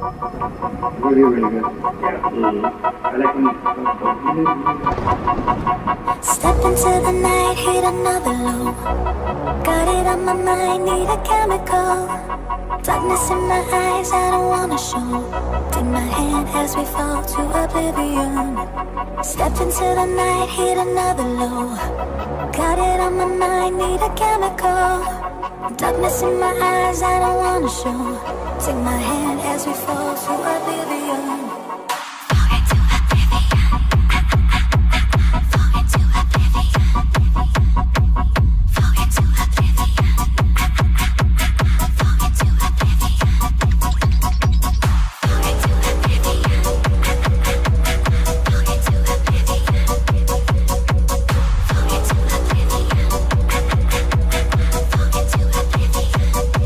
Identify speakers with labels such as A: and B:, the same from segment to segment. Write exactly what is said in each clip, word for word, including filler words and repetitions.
A: Really, really good. Yeah. Mm-hmm. I like when you
B: step into the night, hit another low. Got it on my mind, need a chemical. Darkness in my eyes, I don't wanna show. Take my hand as we fall to oblivion. Step into the night, hit another low. Got it on my mind, need a chemical. Darkness in my eyes, I don't wanna show. Take my hand as we fall to oblivion. Fall into oblivion. Fall into oblivion. Fall into oblivion. Fall into oblivion. Fall into oblivion. Fall into oblivion. Fall into oblivion. Fall into oblivion.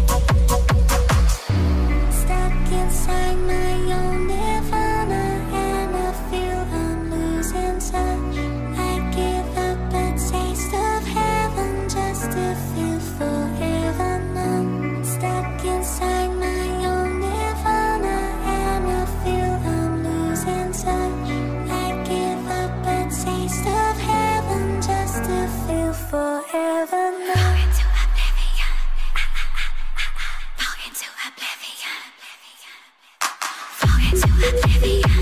B: Stuck inside my own nirvana, and I feel I'm losing touch. I give up a taste of heaven just to feel forever numb. Stuck inside my own nirvana, and I feel I'm losing touch. I give up a taste of heaven just to feel forever numb. Fall into oblivion. Fall into oblivion. Fall into oblivion.